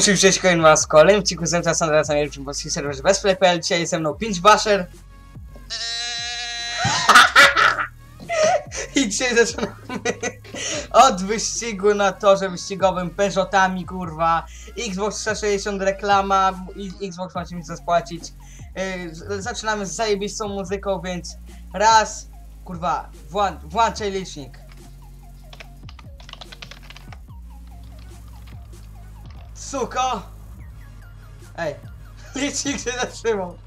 Cześć, kolejny was w kolejnym odcinku z MTA Sandra na najlepszym polskim serwerze BestPlay.pl. Dzisiaj jest ze mną Pinchbasher. I dzisiaj zaczynamy od wyścigu na torze wyścigowym Peugeotami, kurwa. Xbox 360 reklama i Xbox macie mi zapłacić. Zaczynamy z zajebistą muzyką, więc raz, kurwa, włączaj licznik. Suko! Ej, licznik się zatrzymał.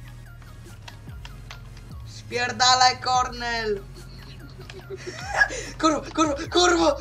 Spierdalaj, Kornel! Kurwa!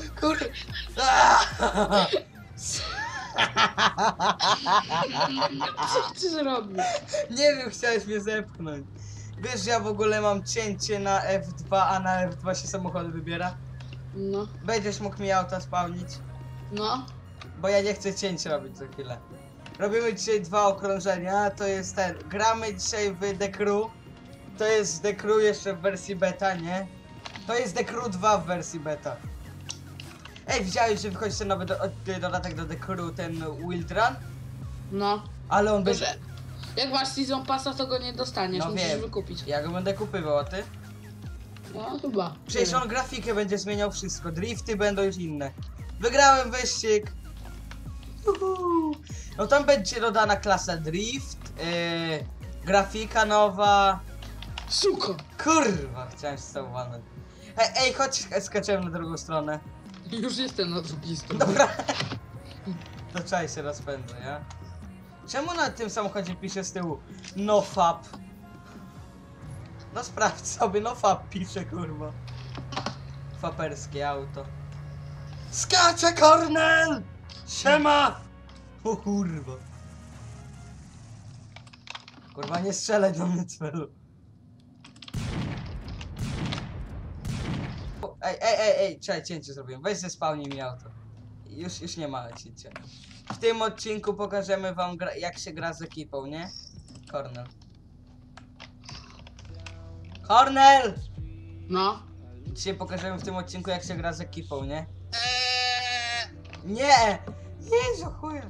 Co ty zrobił? Nie wiem, chciałeś mnie zepchnąć. Wiesz, że ja w ogóle mam cięcie na F2, a na F2 się samochody wybiera? No, Będziesz mógł mi auta spawnić? no. Bo ja nie chcę cięć robić za chwilę. Robimy dzisiaj 2 okrążenia, to jest ten. Gramy dzisiaj w The Crew. To jest The Crew jeszcze w wersji beta, nie? To jest The Crew 2 w wersji beta. Ej, widziałeś, że wychodzi ten nowy dodatek do The Crew, ten Wild Run? No. Ale on Boże, jak masz Season Passa, to go nie dostaniesz, No musisz wiem. wykupić. Ja go będę kupywał, a ty? No, chyba. Przecież on grafikę będzie zmieniał wszystko, drifty będą już inne. Wygrałem wyścig! Juhu. No tam będzie dodana klasa drift, grafika nowa. Suko! Kurwa, chciałem się z tobą walnąć. Ej, chodź, skaczemy na drugą stronę. Już jestem na drugiej stronie. Dobra. To czaj się rozpędzę, ja? Czemu na tym samochodzie pisze z tyłu no fab? No sprawdź sobie, no fab pisze, kurwa. Faperskie auto. Skacze, Kornel! Siema! O kurwa. Kurwa, nie strzelaj do mnie, celu. Ej, czekaj, cięcie zrobiłem. Weź zespałnij mi auto. Już nie ma cięcia. W tym odcinku pokażemy wam jak się gra z ekipą, nie? Kornel. Kornel! No. Dzisiaj pokażemy w tym odcinku jak się gra z ekipą, nie? Nie! Jezu, chuj!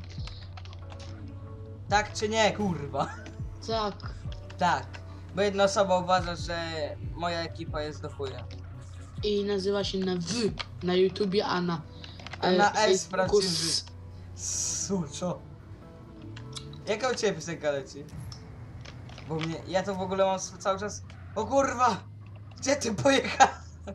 Tak czy nie, kurwa? Tak. Tak. Bo jedna osoba uważa, że moja ekipa jest do chuja. I nazywa się na W na YouTubie, a na A na S Facebooku sprawdźcie Suczo. Jaka u ciebie piosenka leci? Bo mnie... Ja to w ogóle mam cały czas... O kurwa! Gdzie ty pojechałeś?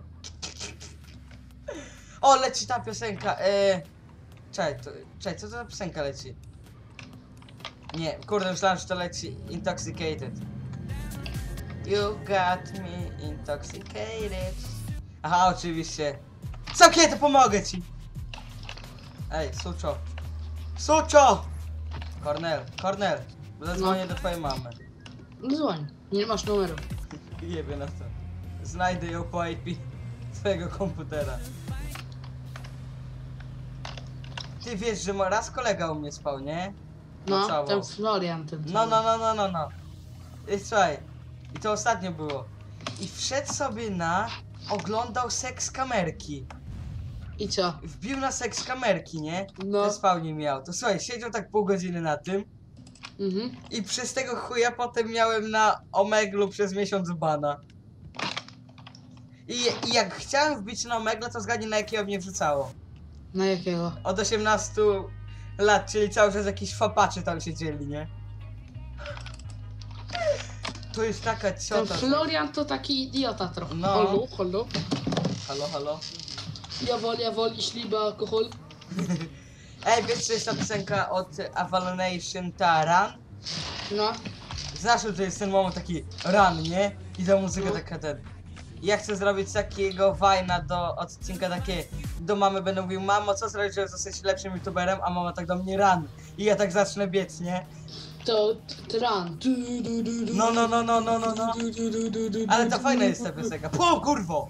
O, leci ta piosenka, Czekaj, co to za piosenka leci? Nie, kurde, myślałem, że to leci Intoxicated. You got me intoxicated. Aha, oczywiście. Zamknięte, pomogę ci! Ej, Suczo. Suczo! Kornel, zadzwonię do twojej mamy. Dzwoń, nie masz numeru. Jebie na to. Znajdę ją po IP twojego komputera. Ty wiesz, że raz kolega u mnie spał, nie? No, Pocałował. ten Florian, ten No. cały. I słuchaj, i to ostatnio było. I wszedł sobie oglądał seks kamerki. I co? Wbił na seks kamerki, nie? No. Zespałnił mi auto. Słuchaj, siedział tak pół godziny na tym. Mhm. I przez tego chuja potem miałem na Omeglu przez miesiąc bana. I jak chciałem wbić na Omegla, to zgadnij na jakiego mnie wrzucało. Na jakiego? Od 18 lat, czyli cały czas jakiś fapacze tam siedzieli, nie? To jest taka Ten ciota. Florian to taki idiota trochę. No. Halo. Halo. Jawol, śliba, alkohol. Ej, wiesz, że jest ta piosenka od Avalonation, ta Run? No. Znasz, że jest ten moment taki run, nie? I ta muzyka No. taka ten. Ja chcę zrobić takiego wajna do odcinka takie. Do mamy będę mówił, mamo, co zrobić, żeby zostać lepszym youtuberem, a mama tak do mnie run. I ja tak zacznę biec, nie? To tran. No. Ale to fajna jest ta piosenka. Po kurwo!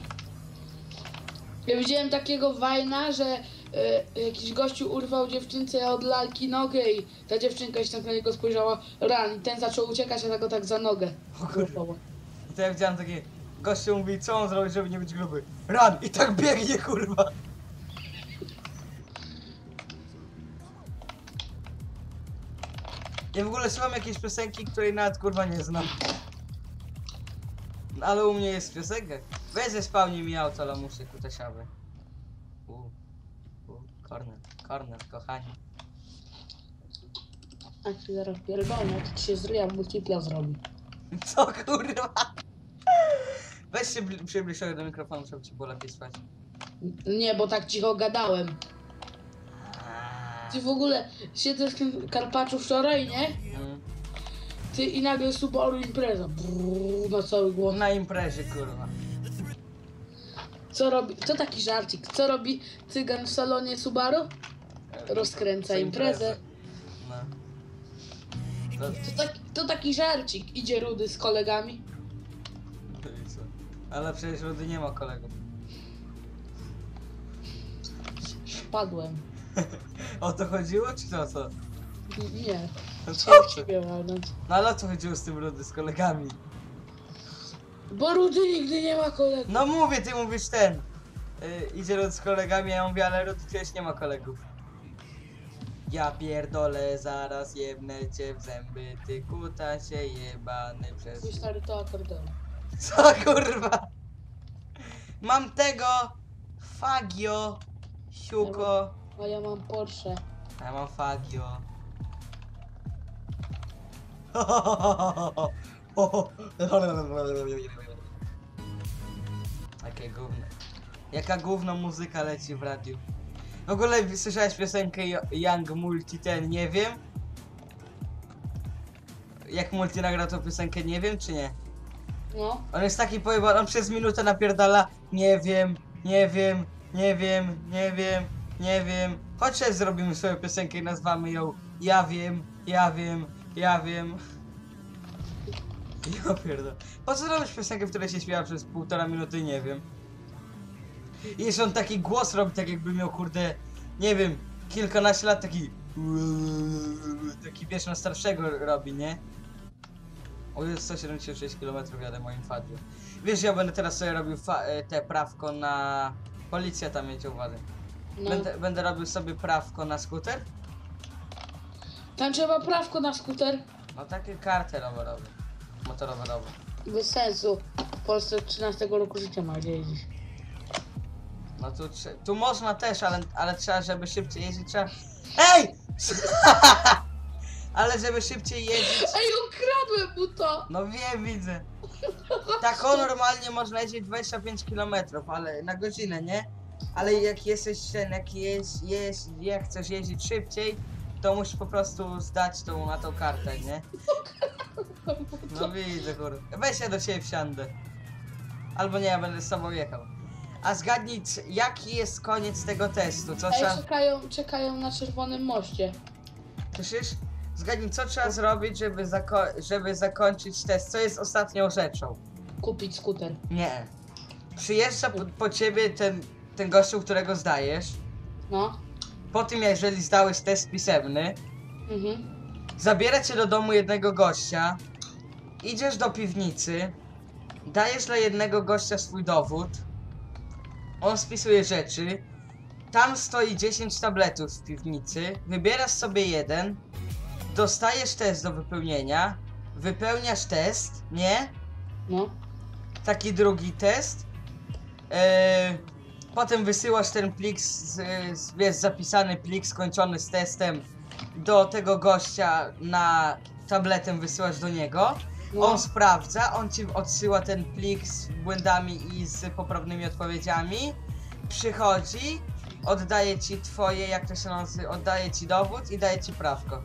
Ja widziałem takiego wajna, że jakiś gościu urwał dziewczynce od lalki nogę i ta dziewczynka się tak na niego spojrzała ran i ten zaczął uciekać, a ta go tak za nogę. O kurwa. I to ja widziałem takie. Gościu mówi, co on zrobi, żeby nie być gruby. Run! I tak biegnie, kurwa. Ja w ogóle słucham jakiejś piosenki, której nawet kurwa nie znam. Ale u mnie jest piosenka. Weź zespałnij mi auto, lamusy kutasiawy. Corner, kochani. A ci zaraz pierdolę, to ci się zryja multipla zrobi. Co kurwa? Weź się przybliż do mikrofonu, żeby ci było lepiej słychać. Nie, bo tak cicho gadałem. Ty w ogóle siedzę w tym Karpaczu wczoraj, nie? Ty i nagle Subaru Impreza. Brrr, na cały głos. Na imprezie kurwa. Co robi? To taki żarcik. Co robi cygan w salonie Subaru? Rozkręca Co imprezę. No. To taki żarcik. Idzie Rudy z kolegami. I co? Ale przecież Rudy nie ma kolegów. Wpadłem. O to chodziło, czy to co? Nie. No co Chciałem ty? ciebie walnąć. No ale o co chodziło z tym Rudy, z kolegami? Bo Rudy nigdy nie ma kolegów. No mówię, ty mówisz ten. Idzie Rudy z kolegami, a ja mówię, ale Rudy przecież nie ma kolegów. Ja pierdolę, zaraz jebnę cię w zęby, ty kuta się jebany przez... Twój stary to akordeon. Co kurwa? Mam tego! Fagio! Siuko! A ja mam Porsche. A ja mam Fagio. Jakie gówno. Jaka gówno muzyka leci w radiu. W ogóle słyszałeś piosenkę Young Multi ten, nie wiem? Jak Multi nagrał tą piosenkę, nie wiem czy nie? No. On jest taki pojebany, on przez minutę napierdala. Nie wiem, nie wiem, nie wiem, nie wiem, nie wiem. Chodź teraz zrobimy swoją piosenkę i nazwamy ją Ja wiem, ja wiem, ja wiem. Ja pierdolę. Po co robisz piosenkę, w której się śpiewa przez 1,5 minuty, nie wiem. I jeszcze on taki głos robi, tak jakby miał kurde, nie wiem, kilkanaście lat, taki wiesz, na starszego robi, nie? O, jest 176 km jadę moim fadzie. Wiesz, ja będę teraz sobie robił te prawko na... Policja tam jedzie, uważaj. No. Będę robił sobie prawko na skuter? Tam trzeba prawko na skuter. No takie karty rowerowe. Motorowerowe. Bez sensu. W Polsce 13 roku życia ma jeździć. No tu można też, ale trzeba, żeby szybciej jeździć, trzeba... EJ! Ale żeby szybciej jeździć... Ej, ukradłem mu to! No wiem, widzę. Tak o, normalnie można jeździć 25 km, ale na godzinę, nie? Ale jak jesteś ten, jak chcesz jeździć szybciej, to musisz po prostu zdać na tą kartę, nie? No widzę, kurde. Weź ja do ciebie wsiądę. Albo nie, ja będę z tobą jechał. A zgadnij, jaki jest koniec tego testu, co trzeba... Czekają na czerwonym moście. Słyszysz? Zgadnij, co trzeba zrobić, żeby zakończyć test, co jest ostatnią rzeczą. Kupić skuter. Nie. Przyjeżdża po ciebie ten gościu, którego zdajesz. No. Po tym, jeżeli zdałeś test pisemny, zabiera cię do domu jednego gościa, idziesz do piwnicy, dajesz dla jednego gościa swój dowód, on spisuje rzeczy, tam stoi 10 tabletów w piwnicy, wybierasz sobie jeden, dostajesz test do wypełnienia, wypełniasz test, nie? No. Taki drugi test. Potem wysyłasz ten plik, wiesz, zapisany plik skończony z testem do tego gościa na tabletem, wysyłasz do niego. No. On sprawdza, on ci odsyła ten plik z błędami i z poprawnymi odpowiedziami. Przychodzi, oddaje ci twoje, jak to się nazywa, oddaje ci dowód i daje ci prawko.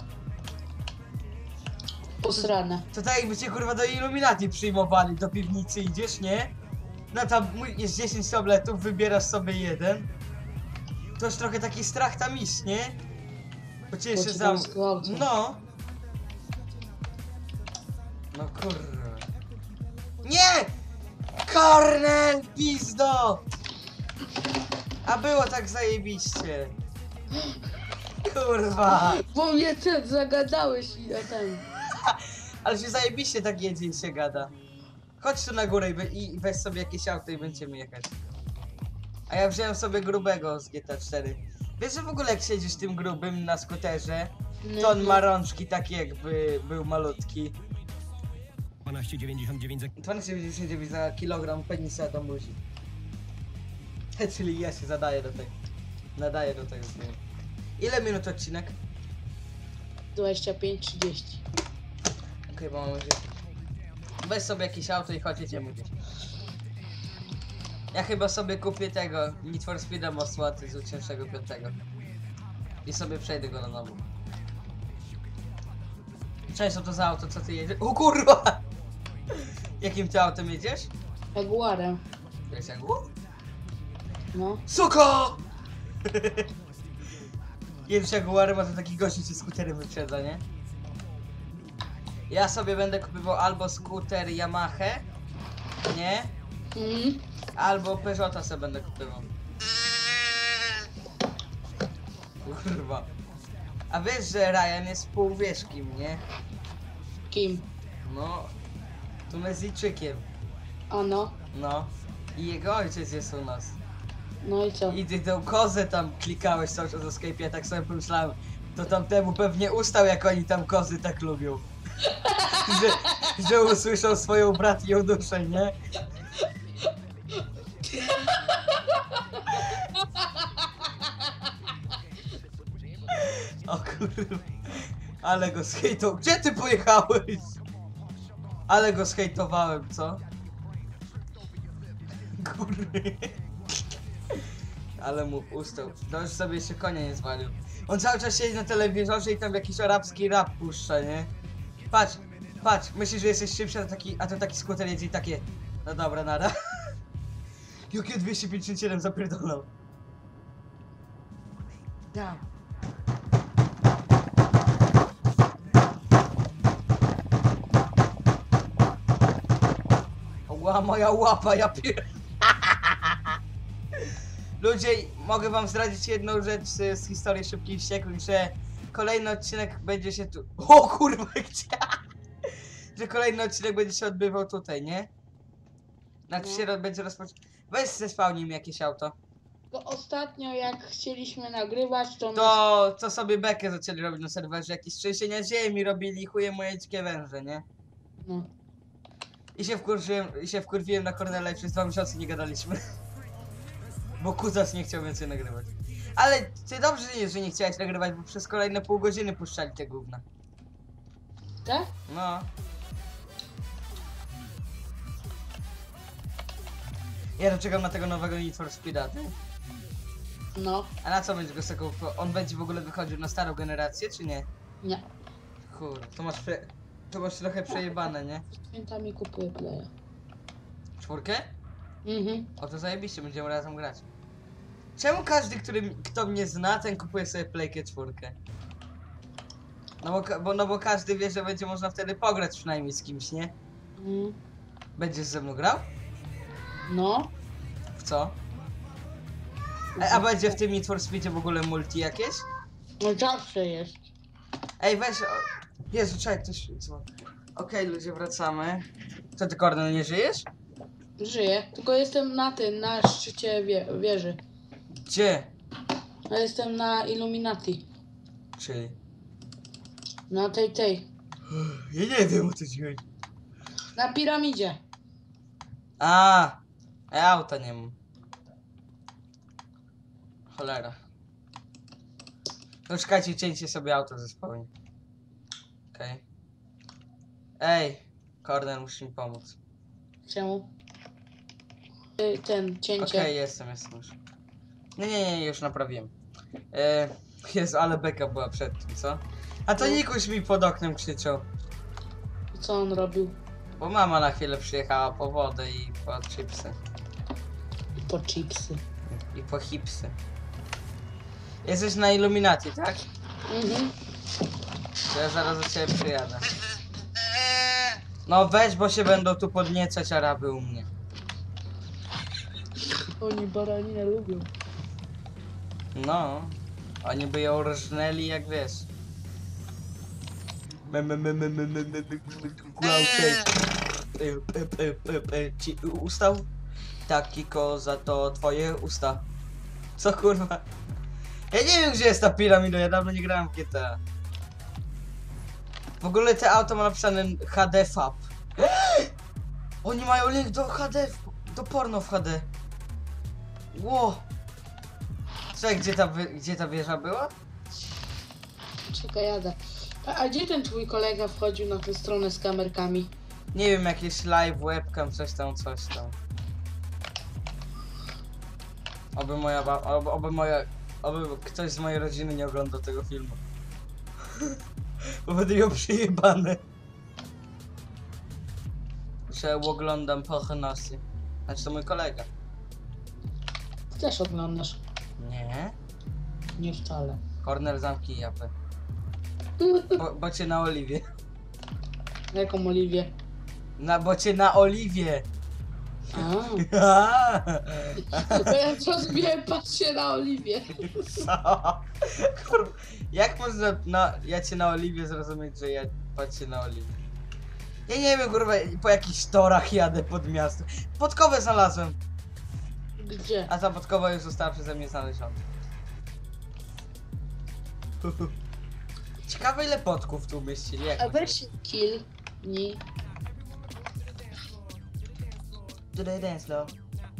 Posrane. To tak jakby cię kurwa do Illuminati przyjmowali, do piwnicy idziesz, nie? No tam jest 10 tabletów, wybierasz sobie jeden. To już trochę taki strach tam iść, nie? Bo cię jeszcze tam zgwałcą. No. No kurwa. Nie! Kornel, pizdo! A było tak zajebiście. Kurwa. Bo mnie ty zagadałeś i ja ten. Ale się zajebiście tak jedzie i się gada. Chodź tu na górę i weź sobie jakieś auto i będziemy jechać. A ja wziąłem sobie grubego z GTA 4. Wiesz, że w ogóle jak siedzisz tym grubym na skuterze To on ma rączki takie jakby był malutki. 12,99 za 12,99 za kilogram penisa do buzi. Czyli ja się zadaję do tego. Nadaję do tego. Ile minut odcinek? 25-30. Okej, bo mamy gdzieś. Weź sobie jakieś auto i chodź, jedziemy gdzieś. Ja chyba sobie kupię tego Need for Speed'a Most Wanted z 2005. I sobie przejdę go na nowo. Cześć, co to za auto, co ty jedziesz? O kurwa! Jakim ty autem jedziesz? Jaguarem. To jest Jaguar? No. Suko! Jedziesz Jaguarem, a to taki gościu się skuterem wyprzedza, nie? Ja sobie będę kupował albo skuter Yamaha, nie? Albo Peugeota sobie będę kupował. Kurwa. A wiesz, że Ryan jest półwieszkim, nie? Kim? No. Tunezyjczykiem. A no. No. I jego ojciec jest u nas. No i co? I ty tą kozę tam klikałeś cały czas o Skype'ie, ja tak sobie pomyślałem, to tamtemu pewnie ustał, jak oni tam kozy tak lubią. że usłyszał swoją bratnią duszę, nie? O kurwa. Ale go zhejtował. Gdzie ty pojechałeś? Ale go zhejtowałem, co? Kurwa. Ale mu ustał. To już sobie jeszcze konia nie zwalił. On cały czas siedzi na telewizorze i tam jakiś arabski rap puszcza, nie? Patrz, patrz, myślisz, że jesteś szybszy, a to taki skuter jedzie i takie... No dobra, nara. Jakie 257 zapierdolał. Down. Ła, moja łapa, ja pier... Ludzie, mogę wam zdradzić jedną rzecz z historii Szybkich Wściekłych, że kolejny odcinek będzie się tu... O kurwa, gdzie? Że kolejny odcinek będzie się odbywał tutaj, nie? Znaczy się będzie rozpoczął... Weź zespałnij mi jakieś auto. To ostatnio jak chcieliśmy nagrywać, to... To sobie bekę zaczęli robić na serwerze, jakieś trzęsienia ziemi robili, chuje moje dzikie węże, nie? No. I się wkurwiłem na Cornela i przez 2 miesiące nie gadaliśmy. Bo Kuzas nie chciał więcej nagrywać. Ale ty dobrze jest, że nie chciałeś nagrywać, bo przez kolejne pół godziny puszczali te gówna. Tak? No. Ja doczekam na tego nowego Need for Speed'a, ty? No. A na co będzie go sekał? On będzie w ogóle wychodził na starą generację, czy nie? Nie. Kurde, to masz trochę przejebane, nie? Świętami kupuję playa. 4? Mhm. O, to zajebiście, będziemy razem grać. Czemu każdy, kto mnie zna, ten kupuje sobie Playkę 4? No bo każdy wie, że będzie można wtedy pograć przynajmniej z kimś, nie? Będziesz ze mną grał? No. W co? A będzie w tym Need for Speedzie w ogóle multi jakieś? No zawsze jest. Ej, weź... Jezu, czekaj, ktoś... Okej, ludzie, wracamy. Co ty, Kornel, nie żyjesz? Żyję. Tylko jestem na szczycie wieży. Gdzie? Ja jestem na Illuminati. Czyli? Na tej. Ja nie wiem, o co ci chodzi. Na piramidzie. A, ja auta nie mam. Cholera. No czekajcie, cięcie sobie auto ze spawnie. Okej. Ej, Kornel, musisz mi pomóc. Czemu? Ten cięcie. Okej, jestem już. Nie, już naprawiłem. Jezu, ale beka była przed tym, co? A to Nikuś mi pod oknem krzyczał. Co on robił? Bo mama na chwilę przyjechała po wodę i po chipsy. I po chipsy. I po chipsy. Jesteś na Illuminati, tak? Mhm. To ja zaraz do ciebie przyjadę. No weź, bo się będą tu podniecać Araby u mnie. Oni baraninę lubią. No. Oni by ją rżnęli jak wiesz. Ci ustał? Taki koza to twoje usta. Co kurwa? Ja nie wiem, gdzie jest ta piramida, ja dawno nie grałem w GTA. ogóle te auto ma napisane HD FAB. Oni mają link do HD, do porno w HD. Ło. Czekaj, gdzie ta wieża była? Czekaj, jadę. A gdzie ten twój kolega wchodził na tę stronę z kamerkami? Nie wiem, jakieś live, webcam, coś tam. Oby ktoś z mojej rodziny nie oglądał tego filmu. Bo będę ją przyjebany. Że oglądam pornosy. Znaczy to mój kolega. Ty też oglądasz. Nie? Nie wcale. Kornel, zamknij japę. Bo cię na oliwie. Jaką Oliwię? Bo cię na oliwie. A. To ja zrozumiałem, patrzcie na Oliwię. Co? Kurwa, jak można ja cię na oliwie zrozumieć, że ja patrzę na oliwie? Ja nie wiem, kurwa, po jakichś torach jadę pod miasto. Podkowę znalazłem. Gdzie? A ta podkowa już została przeze mnie znaleziona. Ciekawe ile podków tu umieścili. Jak A weź kill. Nie. Do they dance low?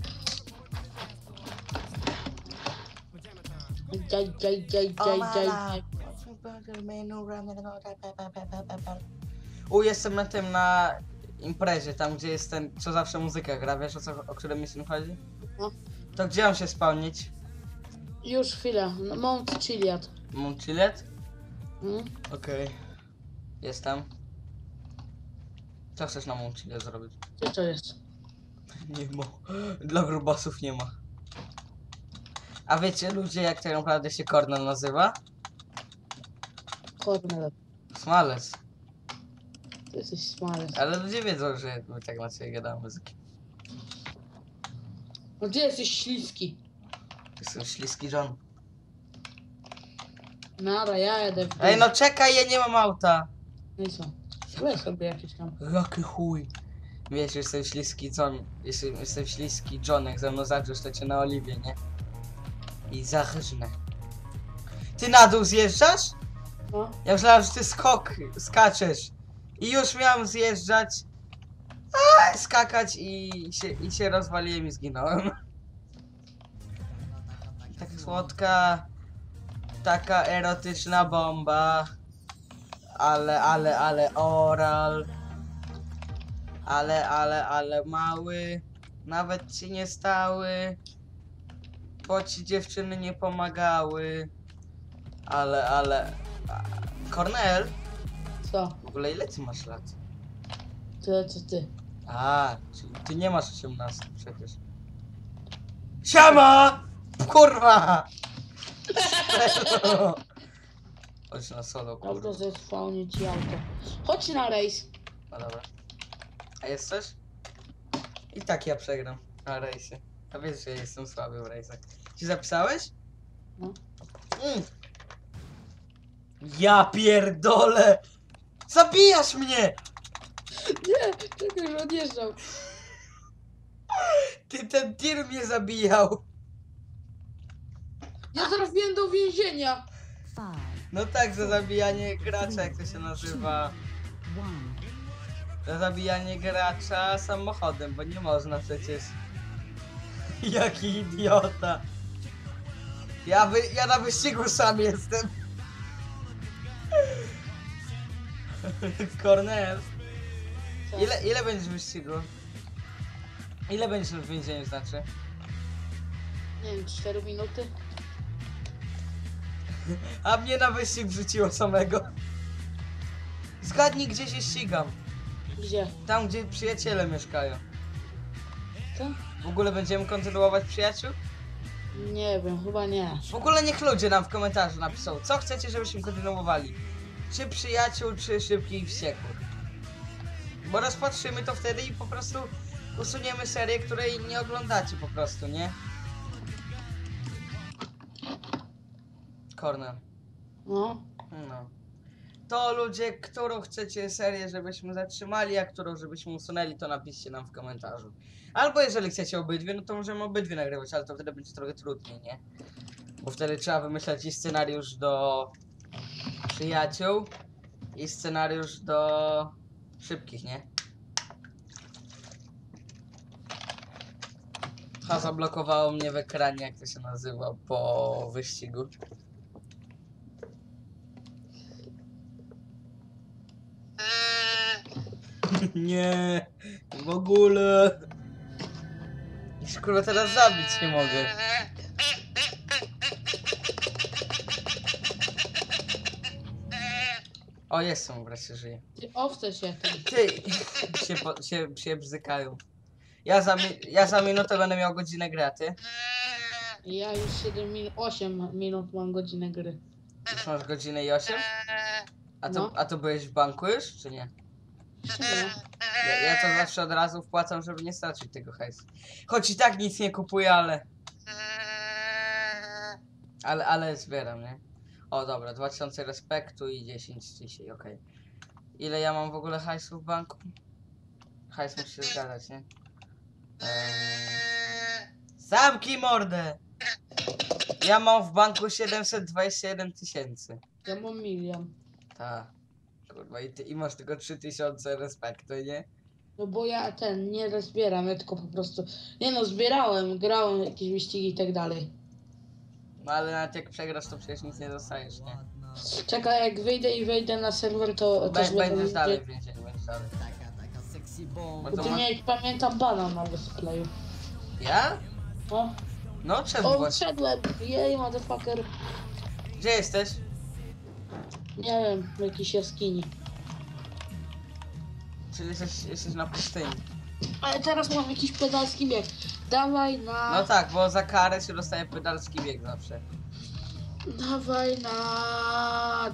Jestem na tym, na imprezie, tam gdzie jest ten, co zawsze muzyka gra, wiesz o którym mi chodzi? No. To gdzie mam się spełnić? Już chwilę. No, Mount Chiliad. Mount Chiliad? Hmm? Okej. Jestem. Co chcesz na Mount Chiliad zrobić? Gdzie to jest? Nie ma. Dla grubasów nie ma. A wiecie ludzie, jak tak naprawdę się Kornel nazywa? Kornel. Smalec. To jesteś smalec. Ale ludzie wiedzą, że my tak na ciebie gadamy muzyki. No gdzie jesteś śliski? Jestem śliski John. Nara, ja jadę w dół. Ej no czekaj, ja nie mam auta. No i co? Weź sobie jakieś tam. Jaki chuj. Wiesz, jestem śliski John. Jestem śliski John, jak ze mną zaczniesz, to cię na oliwie, nie? I zachrznę. Ty na dół zjeżdżasz? No. Ja myślałem, że ty skaczesz. I już miałem zjeżdżać. Skakać i się rozwaliłem i zginąłem. Tak słodka. Taka erotyczna bomba. Ale oral. Ale mały. Nawet ci nie stały. Bo ci dziewczyny nie pomagały. Kornel? Co? W ogóle ile ty masz lat? Tyle co ty. Czyli ty nie masz 18 przecież. Siema! Kurwa! Chodź na solo, kurwa. Auto zespałnie ci auto. Chodź na rejs. No dobra. A jest coś? I tak ja przegram na rejsie. A wiesz, że ja jestem słaby w rejsach. Ci zapisałeś? No. Ja pierdolę! Zabijasz mnie! Nie, czekaj, że odjeżdżał. Ten tir mnie zabijał. Ja trafiłem do więzienia. No tak, za zabijanie gracza, jak to się nazywa. Za zabijanie gracza samochodem, bo nie można przecież. Jaki idiota. Ja na wyścigu sam jestem. Kornel. Co? Ile będziesz w wyścigu? Ile będziesz w więzieniu, znaczy? Nie wiem, 4 minuty? A mnie na wyścig wrzuciło samego. Zgadnij, gdzie się ścigam. Gdzie? Tam, gdzie przyjaciele mieszkają. Co? W ogóle będziemy kontynuować przyjaciół? Nie wiem, chyba nie. W ogóle niech ludzie nam w komentarzu napiszą, co chcecie, żebyśmy kontynuowali. Czy przyjaciół, czy szybkich i wściekłych. Bo rozpatrzymy to wtedy i po prostu usuniemy serię, której nie oglądacie po prostu, nie? Kornel. No. No. To ludzie, którą chcecie serię, żebyśmy zatrzymali, a którą żebyśmy usunęli, to napiszcie nam w komentarzu. Albo jeżeli chcecie obydwie, no to możemy obydwie nagrywać, ale to wtedy będzie trochę trudniej, nie? Bo wtedy trzeba wymyślać i scenariusz do przyjaciół i scenariusz do szybkich, nie? Zablokowało mnie w ekranie, jak to się nazywa, po wyścigu. Nie, w ogóle. Ja się kurwa teraz zabić nie mogę. O, jestem, wreszcie żyję. Ty owce się tam. Ty, się bzykają. Ja za minutę będę miał godzinę gry, a ty? Ja już 8 minut mam godzinę gry. Już masz godzinę i 8? No. A to byłeś w banku już, czy nie? Nie. Ja to zawsze od razu wpłacam, żeby nie stracić tego hajsu. Choć i tak nic nie kupuję, ale zbieram, nie? O dobra, 2000 respektu i 10 dzisiaj, okej. Ile ja mam w ogóle hajsu w banku? Hajs musi się zgadzać, nie? Zamknij mordę! Ja mam w banku 721 000. Ja mam 1 000 000. Ta. Kurwa, i masz tylko 3000 respektu, nie? No bo ja nie rozbieram, ja tylko po prostu... Nie no, zbierałem, grałem jakieś wyścigi i tak dalej. No ale nawet jak przegrasz, to przecież nic nie dostajesz, nie? Czekaj, jak wyjdę i wejdę na serwer, to też Będziesz dalej w więzieniu, będziesz dalej. Bo ty miałeś, pamiętam, bana na displayu. Ja? O, No czemu o, właśnie? wszedłem! Jej, motherfucker. Gdzie jesteś? Nie wiem, w jakiejś jaskini. Czyli jesteś na pustyni. Ale teraz mam jakiś pedalski bieg. Dawaj na... No tak, bo za karę się dostaje pedalski bieg zawsze. Dawaj na...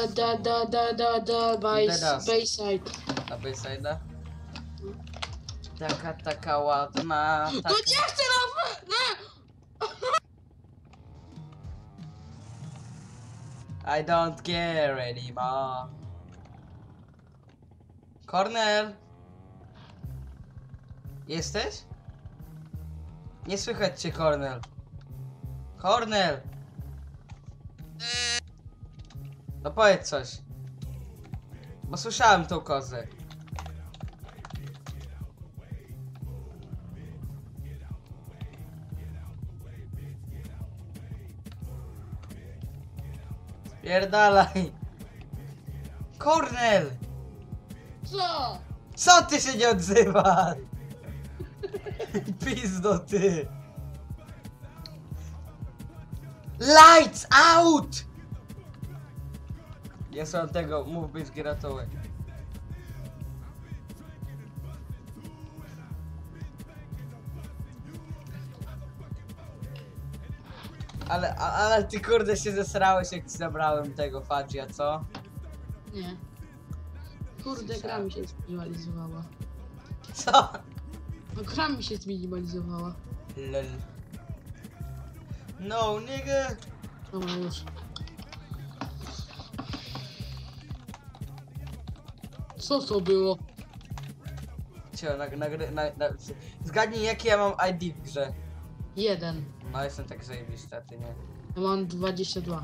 Dedas. Bayside. Na Bayside'a? Taka ładna, No taka... nie chcę na... Nie! I don't care anymore. Cornel! Jesteś? Nie słychać cię, Cornel. Cornel! No powiedz coś. Bo słyszałem tą kozę. Pierdalaj! Cornel! Co? Co ty się nie odzywasz? Pizdo ty! Lights out! Nie są tego, mów być gratołek. Ale ty kurde się zesrałeś, jak ci zabrałem tego Fadzia, co? Nie. Kurde, gra mi się zminimalizowała. Co? No gra mi się zminimalizowała. Lol. No, nigga! Dobra, już. Co to było? Cio, zgadnij jakie ja mam ID w grze. 1. No jestem tak zajebisty, a ty nie. Ja mam 22.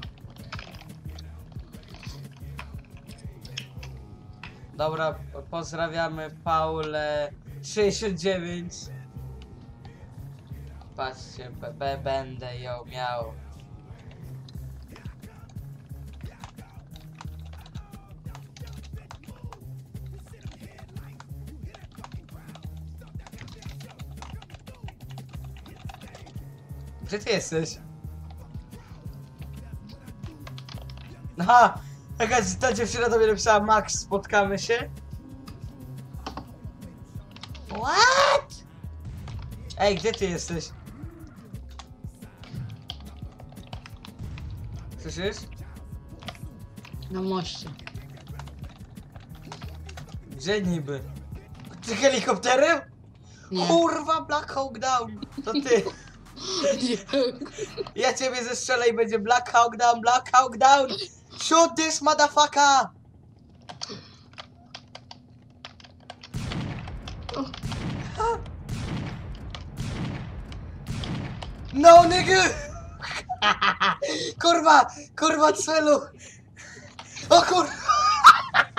Dobra, pozdrawiamy Paulę 69. Patrzcie, będę ją miał. Gdzie ty jesteś? Aha! Ta dziewczyna do mnie napisała: Max, spotkamy się? What? Ej, gdzie ty jesteś? Słyszysz? Na moście. Gdzie niby? Ty helikopterem? Nie. Kurwa, Black Hawk Down! To ty! Nie. Ja ciebie zestrzelę i będzie Black Hawk Down, Black Hawk Down! Shoot this motherfucker! No nigga! Kurwa! Kurwa celu! O kurwa!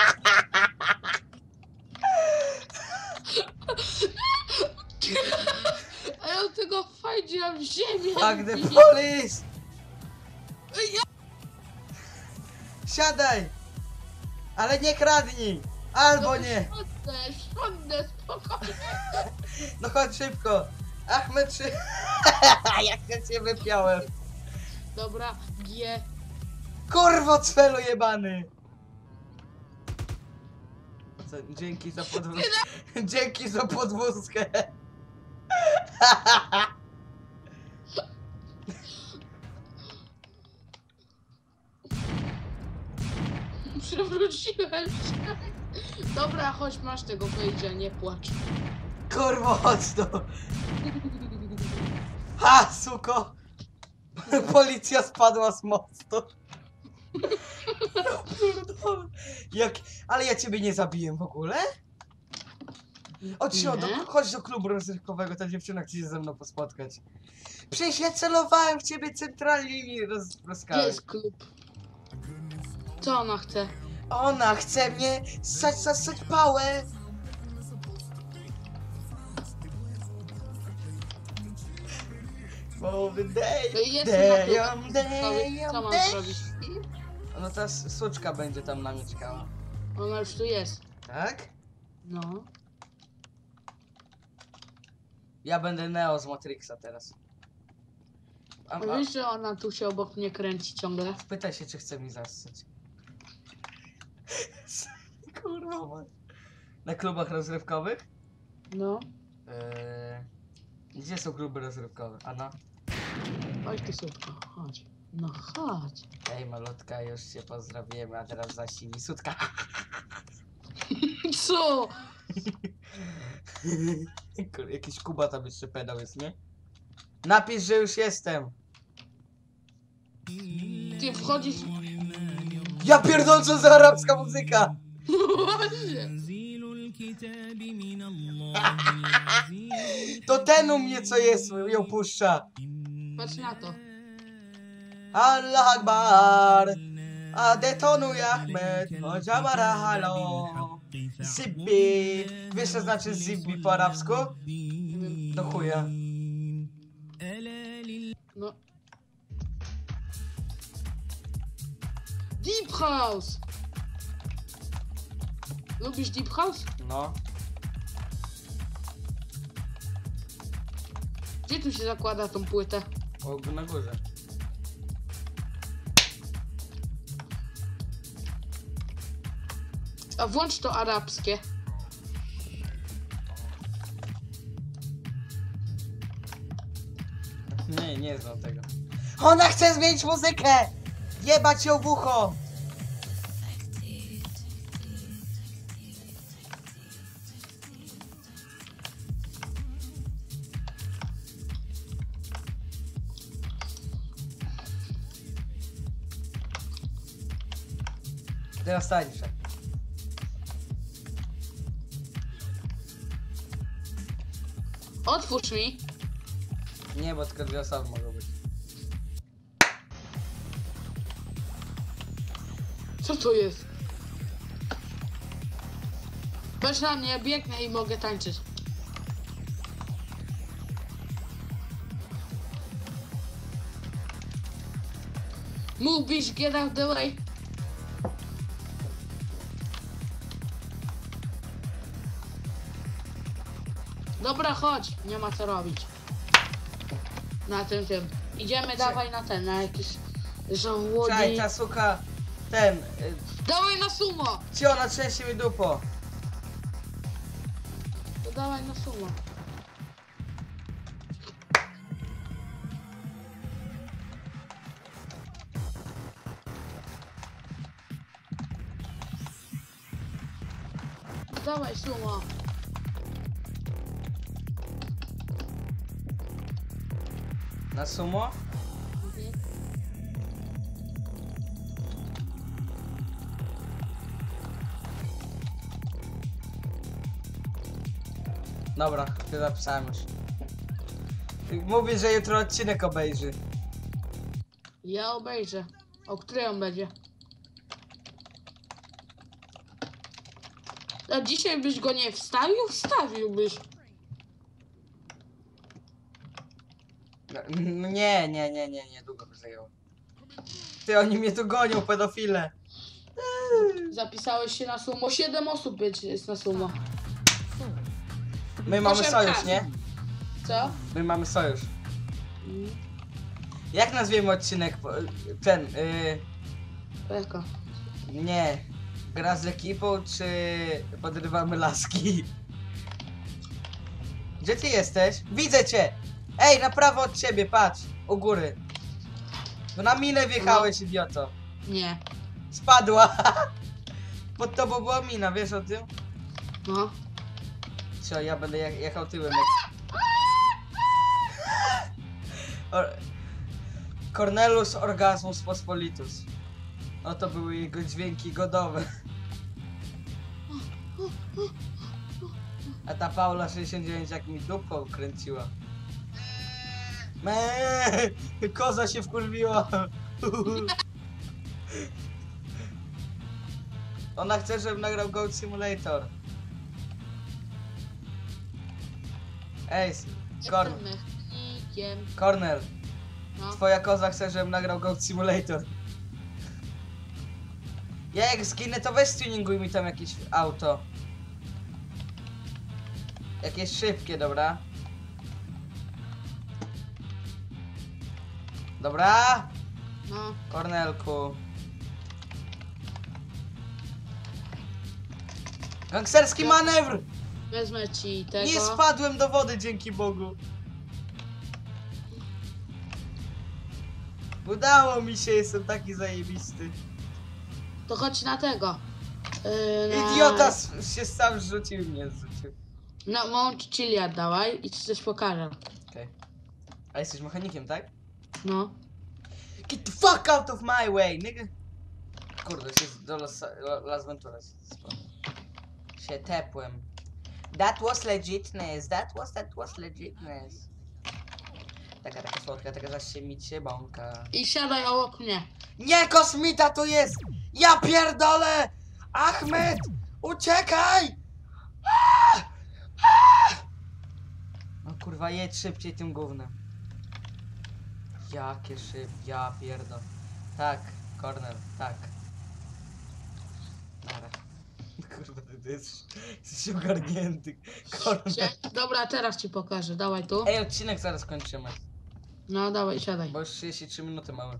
Powiedział ziemię! Fuck the police! Siadaj! Ale nie kradnij! Albo nie! Siądę, spokojnie. No chodź szybko! Achmed Jak ja cię wypiałem! Dobra, G. Kurwo cwelu jebany! Co, dzięki za podwózkę. Dzięki za podwózkę! Przewróciłem się. Dobra, chodź, masz tego Page'a, nie płacz. Kurwo, chodź tu! Ha, suko! Policja spadła z mostu. Jak... Ale ja ciebie nie zabiję w ogóle? Nie? Chodź do klubu rozrywkowego, ta dziewczyna chce się ze mną pospotkać. Przecież ja celowałem w ciebie centralnie i Gdzie rozpraskałem. jest klub? Co ona chce? Ona chce mnie zasać pałę. Co mam zrobić? No ta suczka będzie tam namieszkała. Ona już tu jest. Tak? No. Ja będę Neo z Matrixa teraz. A wiesz, że ona tu się obok mnie kręci ciągle? Pytaj się, czy chce mi zassać. Kurwa. Man. Na klubach rozrywkowych? No. Gdzie są kluby rozrywkowe? Ana? Oj, ty szybko, chodź. No chodź. Ej, malutka, już się pozdrowiemy, a teraz zasili sutka. Co? Jakiś Kuba tam jeszcze pedał jest, nie? Napisz, że już jestem. Ty wchodzisz... Ja pierdolę, co za arabska muzyka! Właśnie. To ten u mnie co jest, ją puszcza. Patrz na to. Allah Akbar. A detonuj Ahmed. O Jabara halo. Zibbi. Wiesz co znaczy zibbi po arabsku? Do chuja. No. Deep House! Lubisz Deep House? No. Gdzie tu się zakłada tą płytę? O, na górze. A włącz to arabskie. Nie znam tego. Ona chce zmienić muzykę! Jebać ją w ucho! Teraz tańczę. Otwórz mi. Nie, bo tylko dwie osoby mogą być. Co to jest? Patrz na mnie, biegnę i mogę tańczyć. Move, bitch, get out the way. Dobra, chodź. Nie ma co robić. Na tym. Idziemy, dawaj na ten, na jakiś żołądek. Czaj, ta suka, ten... Dawaj na sumo! Ci ona trzęsie mi dupo. To dawaj na sumo. Dawaj sumo. Na sumo? Dobra, ty zapisałem już. Mówię, że jutro odcinek obejrzy. Ja obejrzę. O której on będzie? A dzisiaj byś go nie wstawił? Wstawiłbyś. Nie, długo by zajęło. Ty, oni mnie tu gonią, pedofile. Zapisałeś się na sumo. 7 osób jest na sumo. My mamy Proszę sojusz, każdy. nie? Co? My mamy sojusz. Mm, Jak nazwiemy odcinek? Ten, Jaka? nie. Gra z ekipą, czy podrywamy laski? Gdzie ty jesteś? Widzę cię! Ej, na prawo od ciebie, patrz! U góry. No na minę wjechałeś, idioto. Nie. Spadła! Pod tobą była mina, wiesz o tym? No. Co, ja będę jechał tyłem. Cornelius Orgasmus Pospolitus. No to były jego dźwięki godowe. A ta Paula 69 jak mi dupką kręciła. Koza się wkurwiła. Ona chce, żebym nagrał Goat Simulator. Ej, Jestem mechanikiem. Cornel, No. twoja koza chce, żebym nagrał Goat Simulator. Ja jak zginę, to weź tuninguj mi tam jakieś auto. Jakieś szybkie, dobra? Dobra? No. Kornelku. Gangsterski manewr! Wezmę ci tego. Nie spadłem do wody, dzięki Bogu. Udało mi się, jestem taki zajebisty. To chodź na tego. Idiota się sam zrzucił i mnie zrzucił. No, Mount Chiliad dawaj i ci coś pokażę. Okej. A jesteś mechanikiem, tak? No. Get the fuck out of my way, nigga! Kurde, się do Las Venturas. Się tepłem. That was legitness, that was legitness. Taka słodka, taka zaś się micie bąka. I siadaj obok mnie. Nie, kosmita tu jest! Ja pierdolę! Ahmed! Uciekaj! No kurwa, jedź szybciej tym gównem. Jakie ja pierdol. Tak, Cornel, tak. Nara. Kurwa, ty jesteś ogarnięty. Cornel. Dobra, teraz ci pokażę. Dawaj tu. Ej, odcinek zaraz kończymy. No, dawaj, siadaj. Bo już 33 minuty mamy.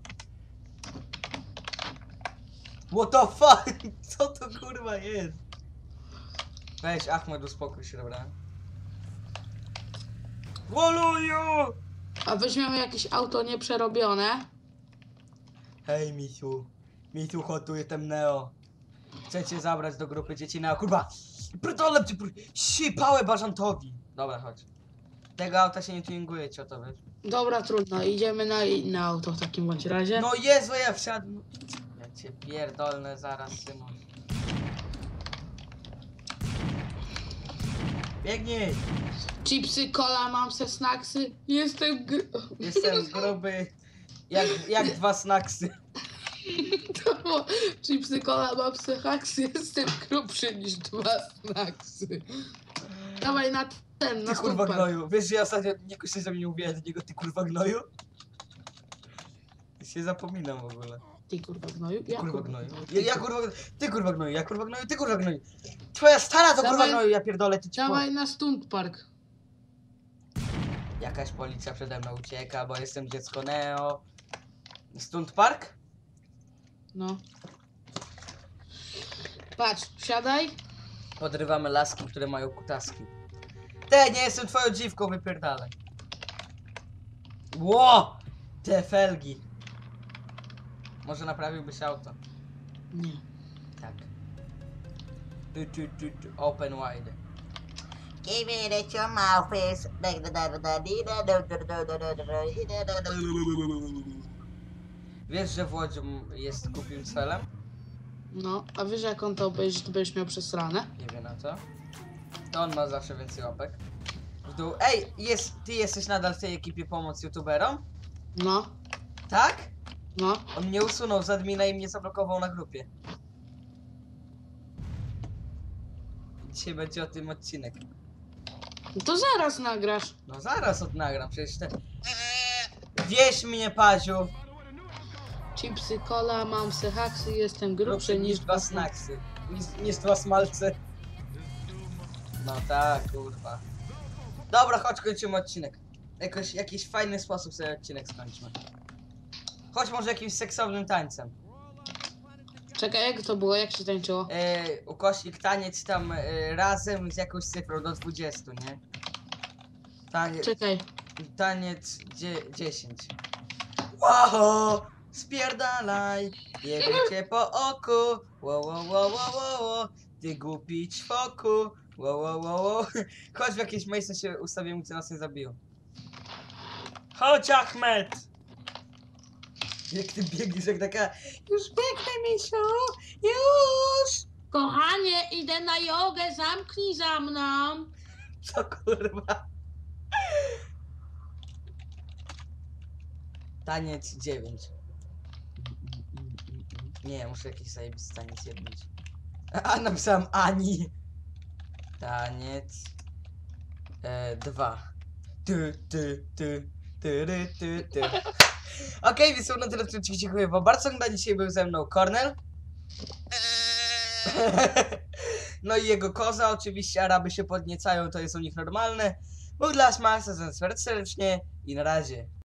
What the fuck? Co to kurwa jest? Weź, Ahmed, uspokój się, dobra? Woluju! A weźmiemy jakieś auto nieprzerobione. Hej, misiu. Misiu, chodź, tu jestem Neo. Chcę cię zabrać do grupy dzieci Neo. Kurwa! Pierdolę cię, sipałe bażantowi. Dobra, chodź. Tego auta się nie tuninguje, co to wiesz? Dobra, trudno. Idziemy na inne auto w takim bądź razie. No Jezu, ja wsiadłem. Ja cię pierdolnę zaraz, Szymon. Biegnij! Chipsy, cola, mam se snacksy. Jestem gruby. Jak dwa snacksy. To było chipsy, cola, mam se haksy. Jestem grubszy niż 2 snacksy. Dawaj na ten, na Ty kurwa stupę. gnoju. Wiesz, że ja ostatnio jakoś się ze mnie nie mówiłem do niego, ty kurwa gnoju? Się zapominam w ogóle. Ty kurwa gnoju. Ty kurwa gnoju. Ty Ja kurwa gnoju. Ty kurwa gnoju, ja kurwa gnoju, ty kurwa gnoju. Twoja stara to kurwa Dawaj- gnoju, ja pierdolę, ty ćpo. Dawaj na stunt park. Jakaś policja przede mną ucieka, bo jestem dziecko Neo. Stunt Park? No. Patrz, siadaj. Podrywamy laski, które mają kutaski. Te, nie jestem twoją dziwką, wypierdalaj. Ło! Te felgi. Może naprawiłbyś auto? Nie. Tak. Open wide. Give it at your mouth is Wiesz, że w Łodzi jest głupim celem? No, a wiesz jak on to obejrzy, to będziesz miał przesrane? Nie wiem na co. To on ma zawsze więcej łapek. W dół. Ej, ty jesteś nadal w tej ekipie pomoc youtuberom? No, Tak? no. On mnie usunął z admina i mnie zablokował na grupie. Dzisiaj będzie o tym odcinek. No to zaraz nagrasz. No zaraz odnagram, przecież te... Wieś mnie, Paziu. Chipsy, cola, mam se haksy, jestem grubszy niż dwa snacksy. Niż dwa smalce. No tak, kurwa. Dobra, chodź, kończymy odcinek. Jakiś fajny sposób sobie odcinek skończmy. Chodź może jakimś seksownym tańcem. Czekaj, jak to było? Jak się tańczyło? Ukośnik taniec tam razem z jakąś cyfrą do 20, nie? Czekaj. Taniec 10. Wow! Spierdalaj! Jebie cię po oku! Wo. Ty głupi ćwoku! Wo. Chodź w jakieś miejsce się ustawimy, co nas nie zabiją. Chodź, Achmed! Jak ty biegniesz, jak taka... Już biegnę, misiu! Już! Kochanie, idę na jogę, zamknij za mną. Co kurwa? Taniec 9. Nie, muszę jakiś zajebisty taniec jednąć. A, napisałem Ani. Taniec 2. Ty. Okej, więc na tyle w tym odcinku. Dziękuję wam bardzo. Na dzisiaj był ze mną Kornel. No i jego koza, oczywiście Araby się podniecają, to jest u nich normalne. Był dla was Max, serdecznie i na razie.